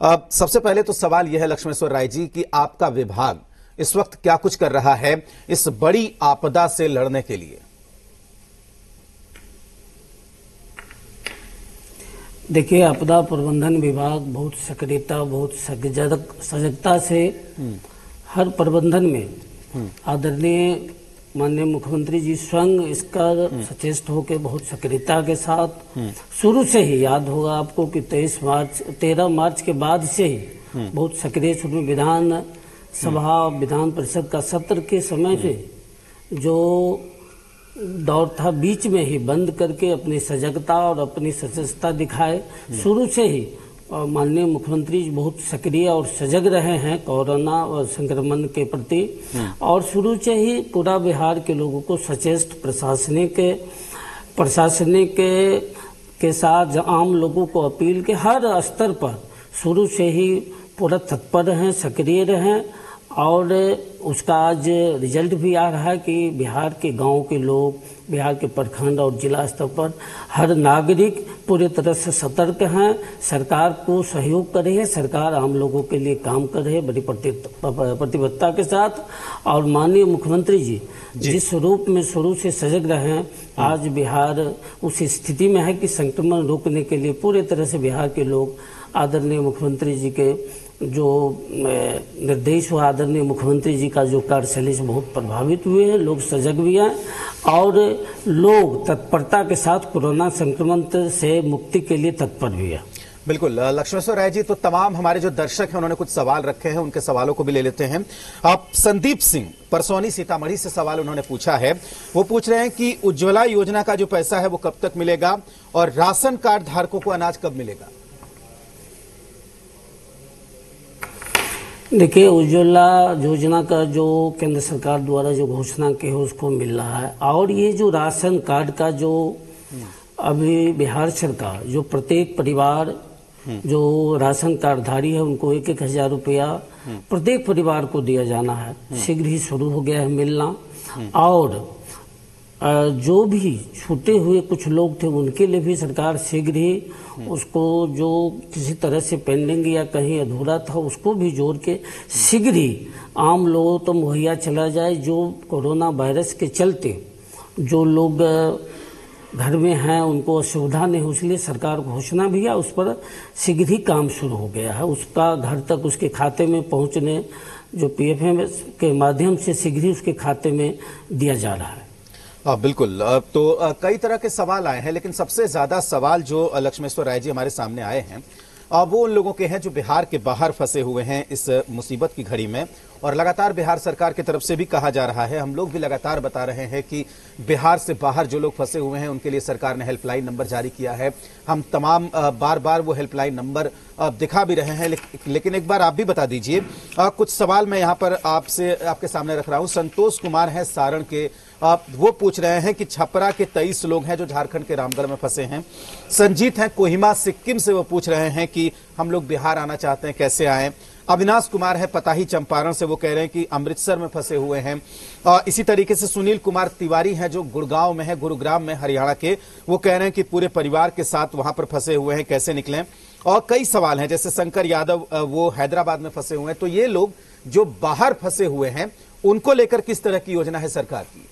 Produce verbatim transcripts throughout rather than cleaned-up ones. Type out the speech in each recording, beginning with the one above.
अब सबसे पहले तो सवाल यह है लक्ष्मेश्वर राय जी कि आपका विभाग इस वक्त क्या कुछ कर रहा है इस बड़ी आपदा से लड़ने के लिए? देखिए, आपदा प्रबंधन विभाग बहुत सक्रियता, बहुत सजग सजगता से हर प्रबंधन में आदरणीय माननीय मुख्यमंत्री जी स्वयं इसका सचेष्ट होकर बहुत सक्रियता के साथ शुरू से ही, याद होगा आपको कि तेईस मार्च तेरह मार्च के बाद से ही बहुत सक्रिय शुरू विधान सभा विधान परिषद का सत्र के समय से जो दौर था बीच में ही बंद करके अपनी सजगता और अपनी सचेतता दिखाए। शुरू से ही माननीय मुख्यमंत्री जी बहुत सक्रिय और सजग रहे हैं कोरोना और संक्रमण के प्रति, और शुरू से ही पूरा बिहार के लोगों को सचेत प्रशासनिक प्रशासनिक के, के साथ आम लोगों को अपील के हर स्तर पर शुरू से ही पूरा तत्पर हैं, सक्रिय रहें, और उसका आज रिजल्ट भी आ रहा है कि बिहार के गांव के लोग, बिहार के प्रखंड और जिला स्तर पर हर नागरिक पूरी तरह से सतर्क हैं, सरकार को सहयोग कर रही है, सरकार आम लोगों के लिए काम कर रही है बड़ी प्रतिबद्धता के साथ। और माननीय मुख्यमंत्री जी, जी जिस रूप में शुरू से सजग रहे हैं, आज बिहार उस स्थिति में है कि संक्रमण रोकने के लिए पूरी तरह से बिहार के लोग आदरणीय मुख्यमंत्री जी के जो निर्देश हुआ, आदरणीय मुख्यमंत्री जी का जो कार्यशैली से बहुत प्रभावित हुए हैं, लोग सजग भी हैं और लोग तत्परता के साथ कोरोना संक्रमण से मुक्ति के लिए तत्पर भी है। बिल्कुल लक्ष्मेश्वर राय जी, तो तमाम हमारे जो दर्शक हैं उन्होंने कुछ सवाल रखे हैं, उनके सवालों को भी ले लेते हैं। आप संदीप सिंह परसौनी सीतामढ़ी से सवाल उन्होंने पूछा है, वो पूछ रहे हैं कि उज्ज्वला योजना का जो पैसा है वो कब तक मिलेगा और राशन कार्ड धारकों को अनाज कब मिलेगा? देखिए, उज्ज्वला योजना का जो केंद्र सरकार द्वारा जो घोषणा की है उसको मिल रहा है, और ये जो राशन कार्ड का जो अभी बिहार सरकार जो प्रत्येक परिवार जो राशन कार्डधारी है उनको एक एक हजार रुपया प्रत्येक परिवार को दिया जाना है, शीघ्र ही शुरू हो गया है मिलना। और जो भी छूटे हुए कुछ लोग थे उनके लिए भी सरकार शीघ्र ही उसको, जो किसी तरह से पेंडिंग या कहीं अधूरा था उसको भी जोड़ के शीघ्र ही आम लोगों तो मुहैया चला जाए। जो कोरोना वायरस के चलते जो लोग घर में हैं उनको असुविधा नहीं हो, इसलिए सरकार घोषणा भी है, उस पर शीघ्र ही काम शुरू हो गया है। उसका घर तक उसके खाते में पहुंचने जो पीएफएम के माध्यम से शीघ्र ही उसके खाते में दिया जा रहा है। आ, बिल्कुल। तो आ, कई तरह के सवाल आए हैं, लेकिन सबसे ज्यादा सवाल जो लक्ष्मेश्वर राय जी हमारे सामने आए हैं आ, वो उन लोगों के हैं जो बिहार के बाहर फंसे हुए हैं इस मुसीबत की घड़ी में। और लगातार बिहार सरकार की तरफ से भी कहा जा रहा है, हम लोग भी लगातार बता रहे हैं कि बिहार से बाहर जो लोग फंसे हुए हैं उनके लिए सरकार ने हेल्पलाइन नंबर जारी किया है। हम तमाम आ, बार बार वो हेल्पलाइन नंबर आ, दिखा भी रहे हैं, ले, लेकिन एक बार आप भी बता दीजिए। कुछ सवाल मैं यहाँ पर आपसे आपके सामने रख रहा हूँ। संतोष कुमार है सारण के, आप वो पूछ रहे हैं कि छपरा के तेईस लोग हैं जो झारखंड के रामगढ़ में फंसे हैं। संजीत हैं कोहिमा सिक्किम से, वो पूछ रहे हैं कि हम लोग बिहार आना चाहते हैं, कैसे आएं। अविनाश कुमार है पताही चंपारण से, वो कह रहे हैं कि अमृतसर में फंसे हुए हैं। और इसी तरीके से सुनील कुमार तिवारी हैं जो गुड़गांव में है, गुरुग्राम में हरियाणा के, वो कह रहे हैं कि पूरे परिवार के साथ वहां पर फंसे हुए हैं, कैसे निकलें। और कई सवाल हैं, जैसे शंकर यादव वो हैदराबाद में फंसे हुए हैं। तो ये लोग जो बाहर फंसे हुए हैं उनको लेकर किस तरह की योजना है सरकार की?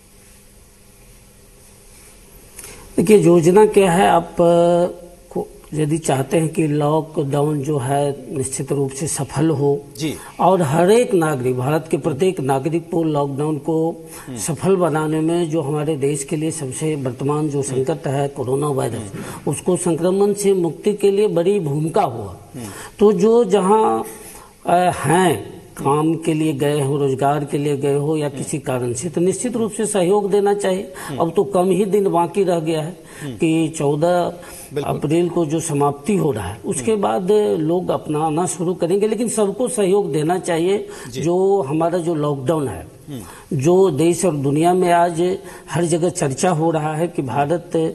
देखिए, योजना क्या है, आप को यदि चाहते हैं कि लॉकडाउन जो है निश्चित रूप से सफल हो जी, और हर एक नागरिक, भारत के प्रत्येक नागरिक को लॉकडाउन को सफल बनाने में जो हमारे देश के लिए सबसे वर्तमान जो संकट है कोरोना वायरस, उसको संक्रमण से मुक्ति के लिए बड़ी भूमिका हुआ। तो जो जहाँ हैं, काम के लिए गए हो, रोजगार के लिए गए हो या किसी कारण से, तो निश्चित रूप से सहयोग देना चाहिए। अब तो कम ही दिन बाकी रह गया है कि चौदह अप्रैल को जो समाप्ति हो रहा है उसके बाद लोग अपना आना शुरू करेंगे, लेकिन सबको सहयोग देना चाहिए। जो हमारा जो लॉकडाउन है, जो देश और दुनिया में आज हर जगह चर्चा हो रहा है कि भारत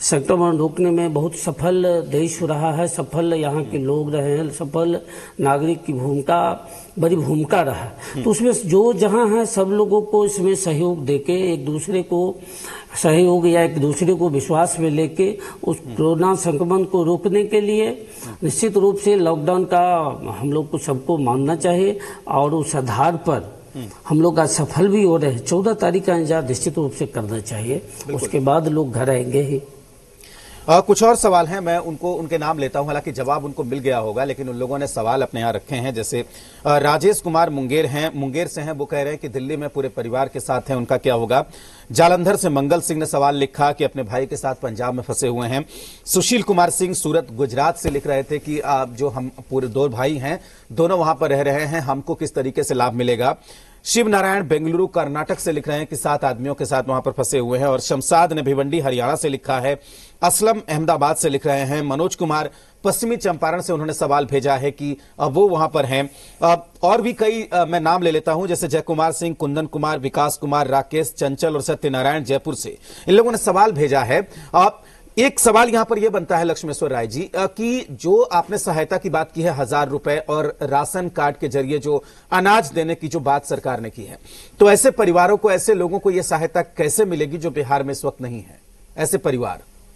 संक्रमण रोकने में बहुत सफल देश रहा है, सफल यहाँ के लोग रहे हैं, सफल नागरिक की भूमिका बड़ी भूमिका रहा। तो उसमें जो जहाँ है सब लोगों को इसमें सहयोग देके, एक दूसरे को सहयोग या एक दूसरे को विश्वास में लेके उस कोरोना संक्रमण को रोकने के लिए निश्चित रूप से लॉकडाउन का हम लोग को सबको मानना चाहिए और उस आधार पर हम लोग आज सफल भी हो रहे हैं। चौदह तारीख का इंतजार निश्चित रूप से करना चाहिए, उसके बाद लोग घर आएंगे ही। आ, कुछ और सवाल हैं, मैं उनको उनके नाम लेता हूं, हालांकि जवाब उनको मिल गया होगा, लेकिन उन लोगों ने सवाल अपने यहाँ रखे हैं। जैसे आ, राजेश कुमार मुंगेर हैं, मुंगेर से हैं, वो कह रहे हैं कि दिल्ली में पूरे परिवार के साथ हैं, उनका क्या होगा। जालंधर से मंगल सिंह ने सवाल लिखा कि अपने भाई के साथ पंजाब में फंसे हुए हैं। सुशील कुमार सिंह सूरत गुजरात से लिख रहे थे कि आ, जो हम पूरे दो भाई हैं, दोनों वहां पर रह रहे हैं, हमको किस तरीके से लाभ मिलेगा। शिव नारायण बेंगलुरु कर्नाटक से लिख रहे हैं कि सात आदमियों के साथ वहां पर फंसे हुए हैं। और शमशाद ने भिवंडी हरियाणा से लिखा है। असलम अहमदाबाद से लिख रहे हैं। मनोज कुमार पश्चिमी चंपारण से उन्होंने सवाल भेजा है कि वो वहां पर हैं। और भी कई मैं नाम ले लेता हूं, जैसे जय कुमार सिंह, कुंदन कुमार, विकास कुमार, राकेश, चंचल और सत्यनारायण जयपुर से इन लोगों ने सवाल भेजा है। एक सवाल यहां पर यह बनता है लक्ष्मेश्वर राय जी कि जो आपने सहायता की बात की है, हजार रुपए और राशन कार्ड के जरिए जो अनाज देने की जो बात सरकार ने की है, तो ऐसे परिवारों को, ऐसे लोगों को यह सहायता कैसे मिलेगी जो बिहार में इस वक्त नहीं है? ऐसे परिवार,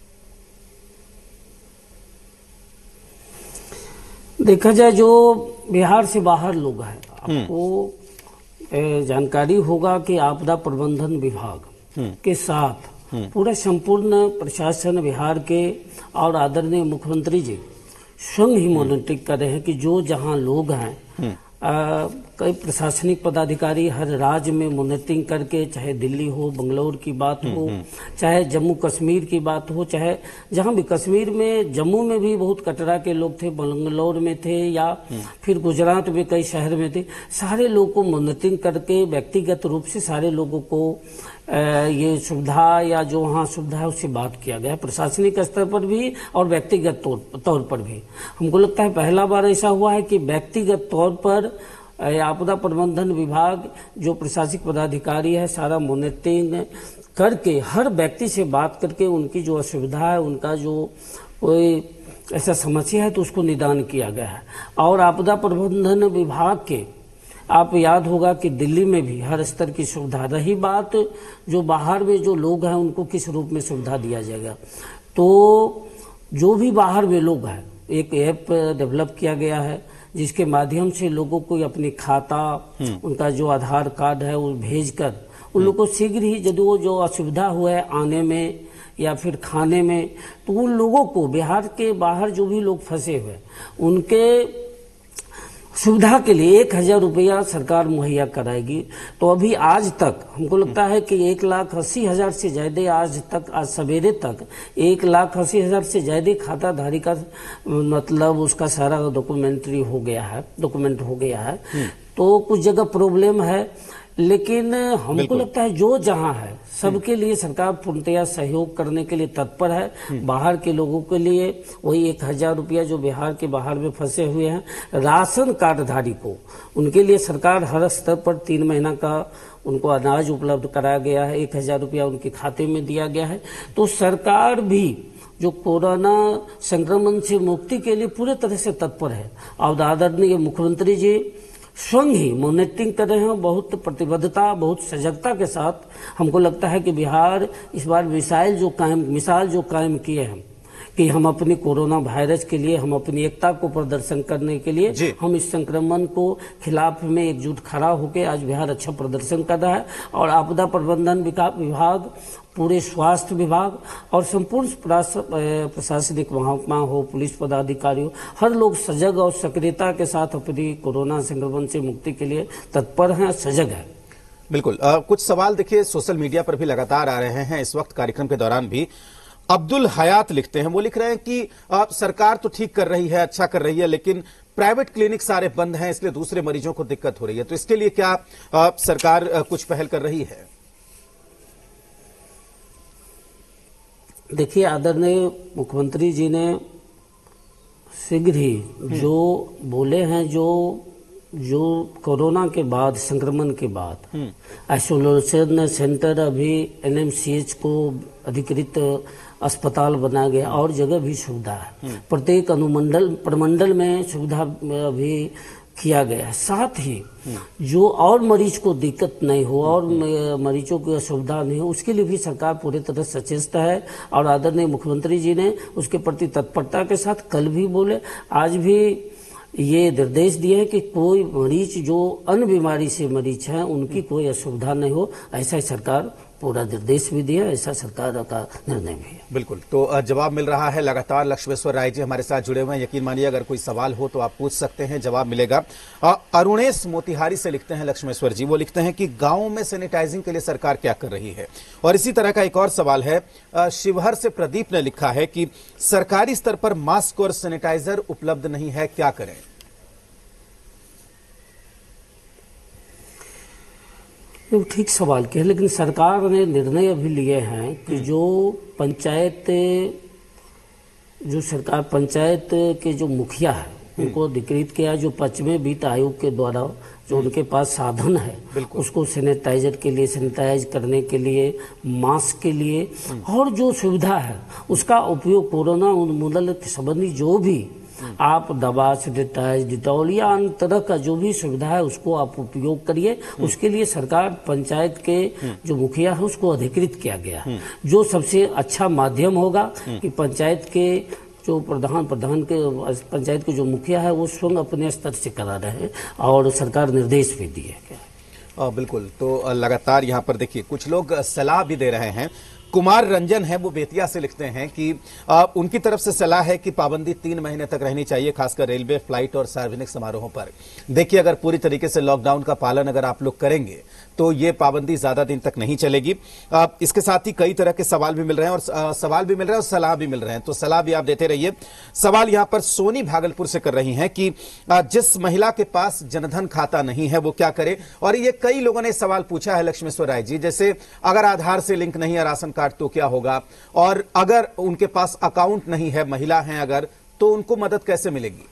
देखा जाए जो बिहार से बाहर लोग हैं, आपको जानकारी होगा कि आपदा प्रबंधन विभाग के साथ पूरा संपूर्ण प्रशासन बिहार के और आदरणीय मुख्यमंत्री जी स्वयं ही मॉनिटरिंग कर रहे हैं कि जो जहां लोग हैं, आ, कई प्रशासनिक पदाधिकारी हर राज्य में मॉनिटरिंग करके, चाहे दिल्ली हो, बंगलौर की बात हो, चाहे जम्मू कश्मीर की बात हो, चाहे जहां भी कश्मीर में, जम्मू में भी बहुत कटरा के लोग थे, बंगलौर में थे, या फिर गुजरात में कई शहर में थे, सारे लोगों को मॉनिटरिंग करके व्यक्तिगत रूप से सारे लोगों को ये सुविधा या जो वहाँ सुविधा है उससे बात किया गया, प्रशासनिक स्तर पर भी और व्यक्तिगत तौर तौर पर भी। हमको लगता है पहला बार ऐसा हुआ है कि व्यक्तिगत तौर पर आपदा प्रबंधन विभाग जो प्रशासनिक पदाधिकारी है सारा मॉनिटरिंग करके हर व्यक्ति से बात करके उनकी जो असुविधा है, उनका जो कोई ऐसा समस्या है तो उसको निदान किया गया है। और आपदा प्रबंधन विभाग के आप याद होगा कि दिल्ली में भी हर स्तर की सुविधा रही। बात जो बाहर में जो लोग हैं उनको किस रूप में सुविधा दिया जाएगा, तो जो भी बाहर में लोग हैं एक ऐप डेवलप किया गया है जिसके माध्यम से लोगों को अपनी खाता, उनका जो आधार कार्ड है वो भेजकर उन लोगों को शीघ्र ही यदि वो जो असुविधा हुआ है आने में या फिर खाने में, तो उन लोगों को बिहार के बाहर जो भी लोग फंसे हुए उनके सुविधा के लिए एक हजार रुपया सरकार मुहैया कराएगी। तो अभी आज तक हमको लगता है कि एक लाख अस्सी हजार से ज्यादा आज तक, आज सवेरे तक एक लाख अस्सी हजार से ज्यादा खाताधारी का मतलब उसका सारा डॉक्यूमेंट्री हो गया है, डॉक्यूमेंट हो गया है। तो कुछ जगह प्रॉब्लम है, लेकिन हमको लगता है जो जहां है सबके लिए सरकार पूर्णतया सहयोग करने के लिए तत्पर है। बाहर के लोगों के लिए वही एक हजार रुपया जो बिहार के बाहर में फंसे हुए हैं, राशन कार्डधारी को उनके लिए सरकार हर स्तर पर तीन महीना का उनको अनाज उपलब्ध कराया गया है, एक हजार रुपया उनके खाते में दिया गया है। तो सरकार भी जो कोरोना संक्रमण से मुक्ति के लिए पूरे तरह से तत्पर है और आदरणीय मुख्यमंत्री जी स्वयं ही मॉनिटरिंग कर रहे हैं, बहुत प्रतिबद्धता, बहुत सजगता के साथ। हमको लगता है कि बिहार इस बार मिसाइल जो कायम मिसाल जो कायम किए हैं कि हम अपनी कोरोना वायरस के लिए, हम अपनी एकता को प्रदर्शन करने के लिए हम इस संक्रमण को खिलाफ में एकजुट खड़ा होकर आज बिहार अच्छा प्रदर्शन कर रहा है। और आपदा प्रबंधन विभाग, पूरे स्वास्थ्य विभाग और संपूर्ण प्रशासनिक महकमा हो, पुलिस पदाधिकारी हो, हर लोग सजग और सक्रियता के साथ अपनी कोरोना संक्रमण से मुक्ति के लिए तत्पर हैं, सजग है। बिल्कुल। आ, कुछ सवाल देखिए सोशल मीडिया पर भी लगातार आ रहे हैं इस वक्त कार्यक्रम के दौरान भी। अब्दुल हयात लिखते हैं, वो लिख रहे हैं कि आ, सरकार तो ठीक कर रही है, अच्छा कर रही है, लेकिन प्राइवेट क्लिनिक सारे बंद हैं, इसलिए दूसरे मरीजों को दिक्कत हो रही है। तो इसके लिए क्या आ, सरकार आ, कुछ पहल कर रही है? देखिए, आदरणीय मुख्यमंत्री जी ने शीघ्र ही जो बोले हैं, जो जो कोरोना के बाद, संक्रमण के बाद आइसोलेशन सेंटर अभी एनएमसीएच को अधिकृत अस्पताल बना गया और जगह भी सुविधा है। प्रत्येक अनुमंडल प्रमंडल में सुविधा भी किया गया है। साथ ही जो और मरीज को दिक्कत नहीं हो और मरीजों की असुविधा नहीं हो, उसके लिए भी सरकार पूरी तरह सचेत है और आदरणीय मुख्यमंत्री जी ने उसके प्रति तत्परता के साथ कल भी बोले, आज भी ये निर्देश दिए हैं कि कोई मरीज जो अन्य बीमारी से मरीज हैं उनकी कोई असुविधा नहीं हो, ऐसा सरकार पूरा निर्देश भी दिया, ऐसा सरकार का निर्णय भी है। बिल्कुल, तो जवाब मिल रहा है लगातार। लक्ष्मेश्वर राय जी हमारे साथ जुड़े हुए हैं, यकीन मानिए अगर कोई सवाल हो तो आप पूछ सकते हैं, जवाब मिलेगा। अरुणेश मोतिहारी से लिखते हैं लक्ष्मेश्वर जी, वो लिखते हैं कि गांव में सैनिटाइजिंग के लिए सरकार क्या कर रही है। और इसी तरह का एक और सवाल है, शिवहर से प्रदीप ने लिखा है कि सरकारी स्तर पर मास्क और सैनिटाइजर उपलब्ध नहीं है, क्या करें। ठीक सवाल किया, लेकिन सरकार ने निर्णय अभी लिए हैं कि जो पंचायत जो सरकार पंचायत के जो मुखिया है उनको अधिकृत किया, जो पश्चिमी वित्त आयोग के द्वारा जो उनके पास साधन है उसको सैनिटाइजर के लिए, सैनिटाइज करने के लिए, मास्क के लिए और जो सुविधा है उसका उपयोग कोरोना उन्मूलन संबंधी जो भी आप दवा, सैनिटाइज, डिटॉल या अन्य तरह का जो भी सुविधा है उसको आप उपयोग करिए। उसके लिए सरकार पंचायत के जो मुखिया है उसको अधिकृत किया गया है। जो सबसे अच्छा माध्यम होगा कि पंचायत के जो प्रधान प्रधान के पंचायत के जो मुखिया है वो स्वयं अपने स्तर से करा रहे हैं और सरकार निर्देश भी दिए गए। बिल्कुल, तो लगातार यहाँ पर देखिए कुछ लोग सलाह भी दे रहे हैं। कुमार रंजन है, वो बेतिया से लिखते हैं कि आ, उनकी तरफ से सलाह है कि पाबंदी तीन महीने तक रहनी चाहिए, खासकर रेलवे, फ्लाइट और सार्वजनिक समारोहों पर। देखिए अगर पूरी तरीके से लॉकडाउन का पालन अगर आप लोग करेंगे तो ये पाबंदी ज्यादा दिन तक नहीं चलेगी। आ, इसके साथ ही कई तरह के सवाल भी मिल रहे हैं और आ, सवाल भी मिल रहे हैं और सलाह भी मिल रहे हैं, तो सलाह भी आप देते रहिए। सवाल यहां पर सोनी भागलपुर से कर रही हैं कि आ, जिस महिला के पास जनधन खाता नहीं है वो क्या करे। और ये कई लोगों ने सवाल पूछा है लक्ष्मेश्वर राय जी, जैसे अगर आधार से लिंक नहीं है राशन कार्ड तो क्या होगा, और अगर उनके पास अकाउंट नहीं है, महिला हैं अगर, तो उनको मदद कैसे मिलेगी।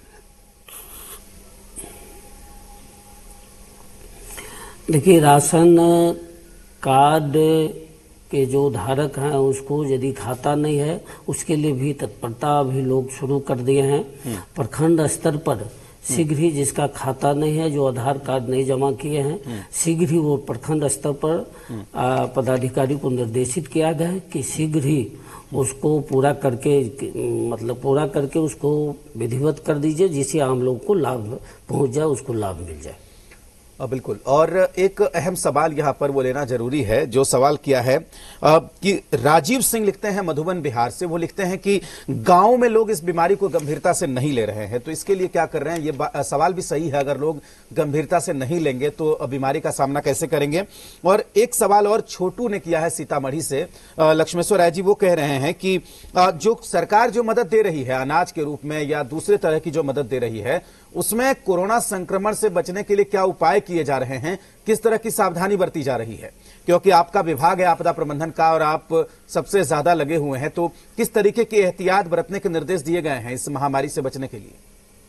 देखिए राशन कार्ड के जो धारक हैं उसको यदि खाता नहीं है उसके लिए भी तत्परता अभी लोग शुरू कर दिए हैं। प्रखंड स्तर पर शीघ्र ही जिसका खाता नहीं है, जो आधार कार्ड नहीं जमा किए हैं, शीघ्र ही वो प्रखंड स्तर पर पदाधिकारी को निर्देशित किया गया है कि शीघ्र ही उसको पूरा करके मतलब पूरा करके उसको विधिवत कर दीजिए, जिससे आम लोगों को लाभ पहुंच जाए, उसको लाभ मिल जाए। बिल्कुल, और एक अहम सवाल यहां पर वो लेना जरूरी है, जो सवाल किया है कि राजीव सिंह लिखते हैं मधुबन बिहार से, वो लिखते हैं कि गांव में लोग इस बीमारी को गंभीरता से नहीं ले रहे हैं, तो इसके लिए क्या कर रहे हैं। ये सवाल भी सही है, अगर लोग गंभीरता से नहीं लेंगे तो बीमारी का सामना कैसे करेंगे। और एक सवाल और छोटू ने किया है सीतामढ़ी से, लक्ष्मेश्वर राय जी वो कह रहे हैं कि जो सरकार जो मदद दे रही है अनाज के रूप में या दूसरे तरह की जो मदद दे रही है, उसमें कोरोना संक्रमण से बचने के लिए क्या उपाय किए जा रहे हैं, किस तरह की सावधानी बरती जा रही है, क्योंकि आपका विभाग है आपदा प्रबंधन का और आप सबसे ज्यादा लगे हुए हैं, तो किस तरीके की एहतियात बरतने के निर्देश दिए गए हैं इस महामारी से बचने के लिए।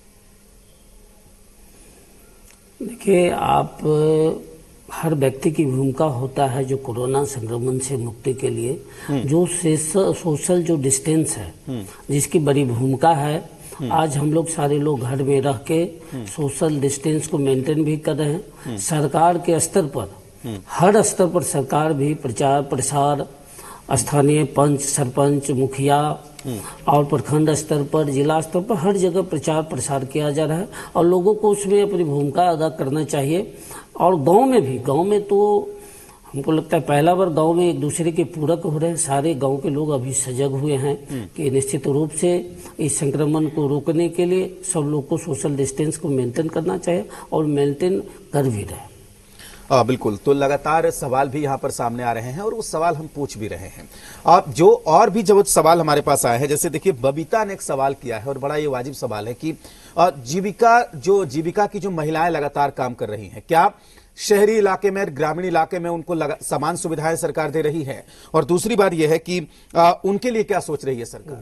देखिए, आप हर व्यक्ति की भूमिका होता है जो कोरोना संक्रमण से मुक्ति के लिए, जो सोशल जो डिस्टेंस है जिसकी बड़ी भूमिका है। आज हम लोग सारे लोग घर में रह के सोशल डिस्टेंस को मेंटेन भी कर रहे हैं। सरकार के स्तर पर हर स्तर पर सरकार भी प्रचार प्रसार, स्थानीय पंच, सरपंच, मुखिया और प्रखंड स्तर पर, जिला स्तर पर हर जगह प्रचार प्रसार किया जा रहा है और लोगों को उसमें अपनी भूमिका अदा करना चाहिए। और गांव में भी, गांव में तो हमको लगता है पहला बार गांव में एक दूसरे के पूरक हो रहे हैं। सारे गांव के लोग अभी सजग हुए हैं कि निश्चित रूप से इस संक्रमण को रोकने के लिए सब लोग को सोशल डिस्टेंस को मेंटेन करना चाहिए और मेंटेन कर भी रहे। आ, बिल्कुल, तो लगातार सवाल भी यहाँ पर सामने आ रहे हैं और वो सवाल हम पूछ भी रहे हैं। आप जो और भी जब सवाल हमारे पास आए हैं, जैसे देखिए बबीता ने एक सवाल किया है और बड़ा ये वाजिब सवाल है कि जीविका जो जीविका की जो महिलाएं लगातार काम कर रही हैं, क्या शहरी इलाके में, ग्रामीण इलाके में उनको समान सुविधाएं सरकार दे रही है, और दूसरी बात यह है कि आ, उनके लिए क्या सोच रही है सरकार।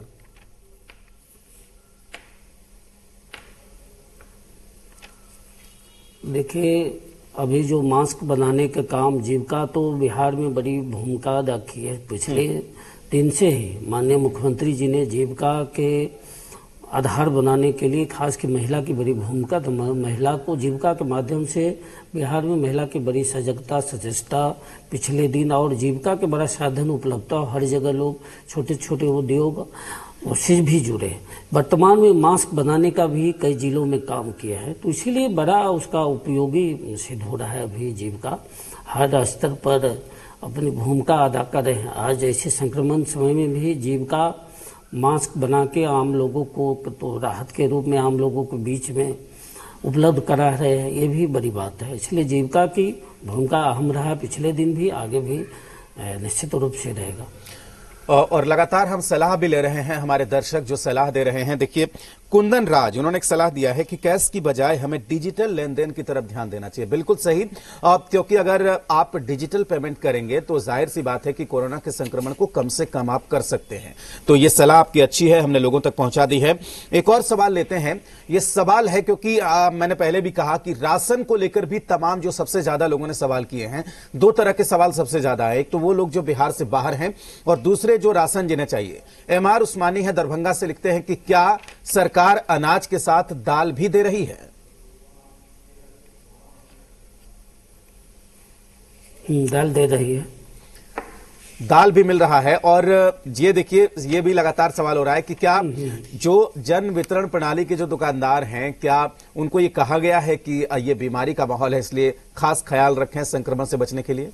देखिए, अभी जो मास्क बनाने का काम जीविका तो बिहार में बड़ी भूमिका अदा की है। पिछले दिन से ही माननीय मुख्यमंत्री जी ने जीविका के आधार बनाने के लिए खास की महिला की बड़ी भूमिका, तो महिला को जीविका के माध्यम से बिहार में महिला की बड़ी सजगता सचेष्टा पिछले दिन, और जीविका के बड़ा साधन उपलब्धता, हर जगह लोग छोटे छोटे उद्योग उससे भी जुड़े। वर्तमान में मास्क बनाने का भी कई जिलों में काम किया है, तो इसीलिए बड़ा उसका उपयोगी सिद्ध हो रहा है। अभी जीविका हर स्तर पर अपनी भूमिका अदा कर रहे हैं। आज ऐसे संक्रमण समय में भी जीविका मास्क बना के आम लोगों को तो राहत के रूप में आम लोगों के बीच में उपलब्ध करा रहे हैं, ये भी बड़ी बात है। इसलिए जीविका की भूमिका अहम रहा पिछले दिन भी, आगे भी निश्चित रूप से रहेगा। और लगातार हम सलाह भी ले रहे हैं, हमारे दर्शक जो सलाह दे रहे हैं। देखिए, कुंदन राज उन्होंने एक सलाह दिया है कि कैश की बजाय हमें डिजिटल लेन देन की तरफ ध्यान देना चाहिए। बिल्कुल सही, क्योंकि अगर आप डिजिटल पेमेंट करेंगे तो जाहिर सी बात है कि कोरोना के संक्रमण को कम से कम आप कर सकते हैं। तो ये सलाह आपकी अच्छी है, हमने लोगों तक पहुंचा दी है। एक और सवाल लेते हैं। ये सवाल है क्योंकि आ, मैंने पहले भी कहा कि राशन को लेकर भी तमाम जो सबसे ज्यादा लोगों ने सवाल किए हैं, दो तरह के सवाल सबसे ज्यादा है। एक तो वो लोग जो बिहार से बाहर हैं और दूसरे जो राशन जिन्हें चाहिए। एम आर उस्मानी है दरभंगा से, लिखते हैं कि क्या सरकार अनाज के साथ दाल भी दे रही है? दाल दे रही है, दाल भी मिल रहा है। और ये देखिए, ये भी लगातार सवाल हो रहा है कि क्या जो जन वितरण प्रणाली के जो दुकानदार हैं, क्या उनको ये कहा गया है कि ये बीमारी का माहौल है इसलिए खास ख्याल रखें संक्रमण से बचने के लिए?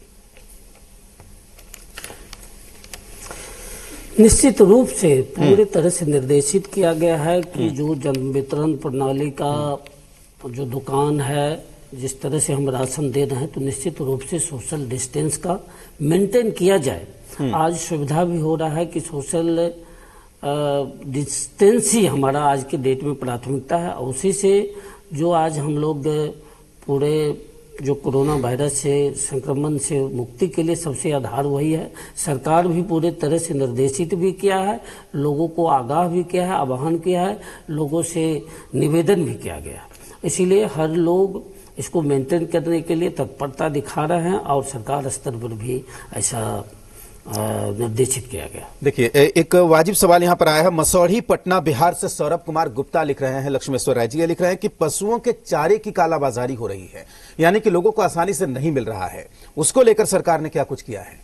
निश्चित रूप से पूरी तरह से निर्देशित किया गया है कि जो जन वितरण प्रणाली का जो दुकान है, जिस तरह से हम राशन दे रहे हैं, तो निश्चित रूप से सोशल डिस्टेंस का मेंटेन किया जाए। आज सुविधा भी हो रहा है कि सोशल डिस्टेंस ही हमारा आज के डेट में प्राथमिकता है। उसी से जो आज हम लोग पूरे जो कोरोना वायरस से संक्रमण से मुक्ति के लिए सबसे आधार वही है। सरकार भी पूरे तरह से निर्देशित भी किया है, लोगों को आगाह भी किया है, आह्वान किया है, लोगों से निवेदन भी किया गया। इसीलिए हर लोग इसको मेंटेन करने के लिए तत्परता दिखा रहे हैं और सरकार स्तर पर भी ऐसा निर्देशित किया गया। देखिए, एक वाजिब सवाल यहां पर आया है। मसौढ़ी पटना बिहार से सौरभ कुमार गुप्ता लिख रहे हैं, लक्ष्मेश्वर राय जी ये लिख रहे हैं कि पशुओं के चारे की कालाबाजारी हो रही है, यानी कि लोगों को आसानी से नहीं मिल रहा है। उसको लेकर सरकार ने क्या कुछ किया है?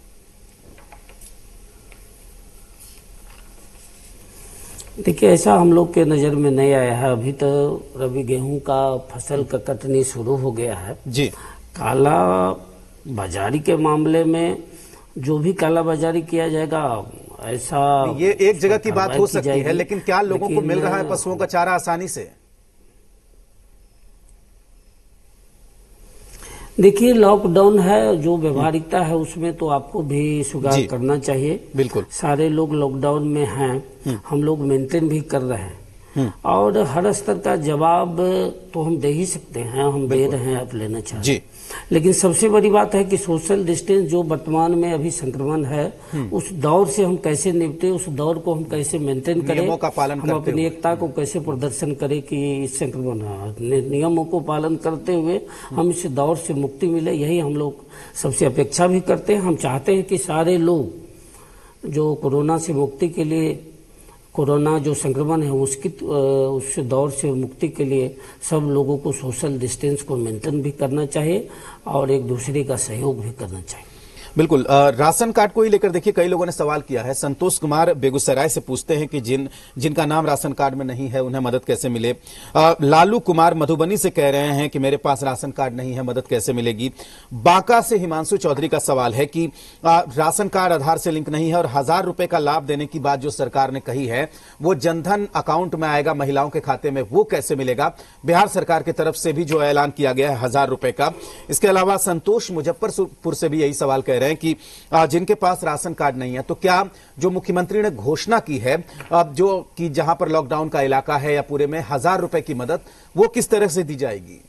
देखिए, ऐसा हम लोग के नजर में नहीं आया है। अभी तो रबी गेहूं का फसल का कटनी शुरू हो गया है जी। काला बाजारी के मामले में जो भी काला बाजारी किया जाएगा, ऐसा ये एक जगह की बात हो सकती है, लेकिन क्या लोगों को मिल रहा है पशुओं का चारा आसानी से? देखिए, लॉकडाउन है, जो व्यवहारिकता है उसमें तो आपको भी सुधार करना चाहिए। बिल्कुल, सारे लोग लॉकडाउन में हैं, हम लोग मेंटेन भी कर रहे हैं और हर स्तर का जवाब तो हम दे ही सकते हैं, हम दे रहे हैं, आप लेना चाहिए। लेकिन सबसे बड़ी बात है कि सोशल डिस्टेंस जो वर्तमान में अभी संक्रमण है, उस दौर से हम कैसे निपटे, उस दौर को हम कैसे मेंटेन करें, नियमों का पालन हम अपनी एकता को कैसे प्रदर्शन करें कि इस संक्रमण नियमों को पालन करते हुए हम इस दौर से मुक्ति मिले, यही हम लोग सबसे अपेक्षा भी करते हैं। हम चाहते हैं कि सारे लोग जो कोरोना से मुक्ति के लिए, कोरोना जो संक्रमण है उसकी उस दौर से मुक्ति के लिए सब लोगों को सोशल डिस्टेंस को मेंटेन भी करना चाहिए और एक दूसरे का सहयोग भी करना चाहिए। बिल्कुल। राशन कार्ड को ही लेकर देखिए, कई लोगों ने सवाल किया है। संतोष कुमार बेगूसराय से पूछते हैं कि जिन जिनका नाम राशन कार्ड में नहीं है उन्हें मदद कैसे मिले। आ, लालू कुमार मधुबनी से कह रहे हैं कि मेरे पास राशन कार्ड नहीं है, मदद कैसे मिलेगी। बांका से हिमांशु चौधरी का सवाल है कि आ, राशन कार्ड आधार से लिंक नहीं है और हजार रुपए का लाभ देने की बात जो सरकार ने कही है वो जनधन अकाउंट में आएगा महिलाओं के खाते में, वो कैसे मिलेगा? बिहार सरकार की तरफ से भी जो ऐलान किया गया है हजार रुपए का। इसके अलावा संतोष मुजफ्फरपुर से भी यही सवाल कह रहे हैं कि जिनके पास राशन कार्ड नहीं है, तो क्या जो मुख्यमंत्री ने घोषणा की है जो कि जहां पर लॉकडाउन का इलाका है या पूरे में हजार रुपए की मदद, वो किस तरह से दी जाएगी?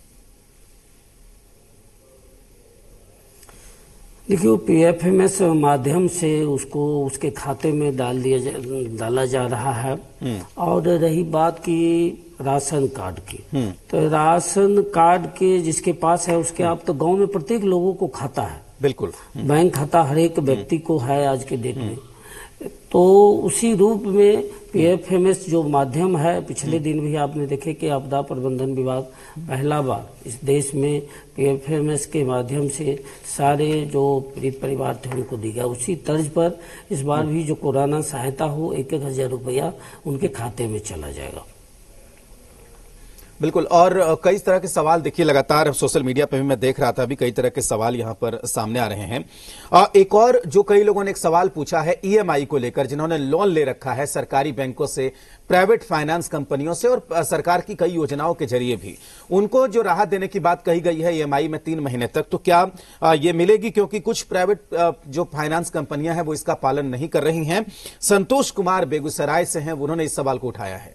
देखिए, पीएफएमएस माध्यम से उसको उसके खाते में डाल दिया जा, डाला जा रहा है। और रही बात की राशन कार्ड की, तो राशन कार्ड के जिसके पास है उसके, आप तो गांव में प्रत्येक लोगों को खाता है, बिल्कुल बैंक खाता हर एक व्यक्ति को है आज के डेट में। तो उसी रूप में पीएफएमएस जो माध्यम है, पिछले दिन भी आपने देखे कि आपदा प्रबंधन विभाग पहला बार इस देश में पीएफएमएस के माध्यम से सारे जो पीड़ित परिवार थे उनको दी गया। उसी तर्ज पर इस बार भी जो कोरोना सहायता हो एक एक हजार रुपया उनके खाते में चला जाएगा। बिल्कुल। और कई तरह के सवाल देखिए लगातार सोशल मीडिया पे भी मैं देख रहा था, अभी कई तरह के सवाल यहां पर सामने आ रहे हैं। एक और जो कई लोगों ने एक सवाल पूछा है ईएमआई को लेकर, जिन्होंने लोन ले रखा है सरकारी बैंकों से, प्राइवेट फाइनेंस कंपनियों से और सरकार की कई योजनाओं के जरिए भी, उनको जो राहत देने की बात कही गई है ईएमआई में तीन महीने तक, तो क्या ये मिलेगी? क्योंकि कुछ प्राइवेट जो फाइनेंस कंपनियां हैं वो इसका पालन नहीं कर रही हैं। संतोष कुमार बेगूसराय से हैं, उन्होंने इस सवाल को उठाया है।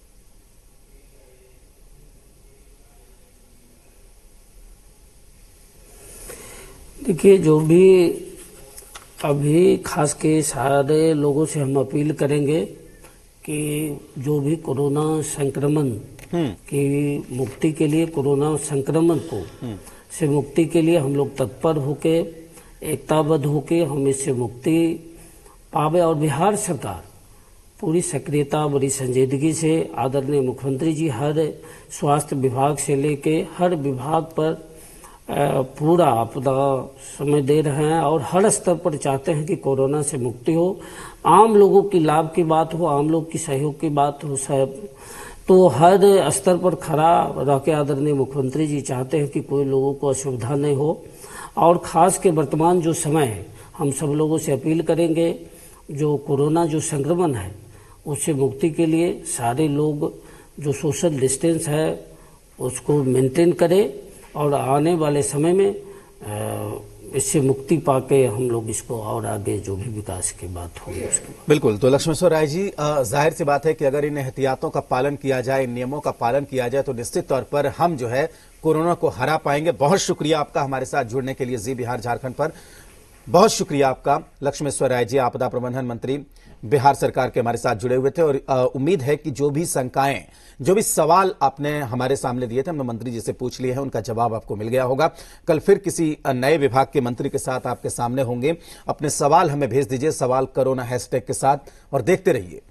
देखिए, जो भी अभी खास के सारे लोगों से हम अपील करेंगे कि जो भी कोरोना संक्रमण की मुक्ति के लिए, कोरोना संक्रमण को से मुक्ति के लिए हम लोग तत्पर होके, एकताबद्ध होके हम इससे मुक्ति पावे। और बिहार सरकार पूरी सक्रियता, बड़ी संजीदगी से आदरणीय मुख्यमंत्री जी हर स्वास्थ्य विभाग से लेके हर विभाग पर पूरा आपदा समय दे रहे हैं और हर स्तर पर चाहते हैं कि कोरोना से मुक्ति हो, आम लोगों की लाभ की बात हो, आम लोग की सहयोग की बात हो। सब तो हर स्तर पर खड़ा रह के आदरणीय मुख्यमंत्री जी चाहते हैं कि कोई लोगों को असुविधा नहीं हो। और खास के वर्तमान जो समय है, हम सब लोगों से अपील करेंगे जो कोरोना जो संक्रमण है उससे मुक्ति के लिए सारे लोग जो सोशल डिस्टेंस है उसको मेंटेन करें और आने वाले समय में इससे मुक्ति पाके हम लोग इसको और आगे जो भी विकास की बात होगी उसके बाद। बिल्कुल। तो लक्ष्मेश्वर राय जी, जाहिर सी बात है कि अगर इन एहतियातों का पालन किया जाए, इन नियमों का पालन किया जाए तो निश्चित तौर पर हम जो है कोरोना को हरा पाएंगे। बहुत शुक्रिया आपका हमारे साथ जुड़ने के लिए जी बिहार झारखंड पर। बहुत शुक्रिया आपका लक्ष्मेश्वर राय जी, आपदा प्रबंधन मंत्री बिहार सरकार के हमारे साथ जुड़े हुए थे। और उम्मीद है कि जो भी शंकाएं, जो भी सवाल आपने हमारे सामने दिए थे, हमने मंत्री जी से पूछ लिए हैं, उनका जवाब आपको मिल गया होगा। कल फिर किसी नए विभाग के मंत्री के साथ आपके सामने होंगे। अपने सवाल हमें भेज दीजिए, सवाल कोरोना हैशटैग के साथ, और देखते रहिए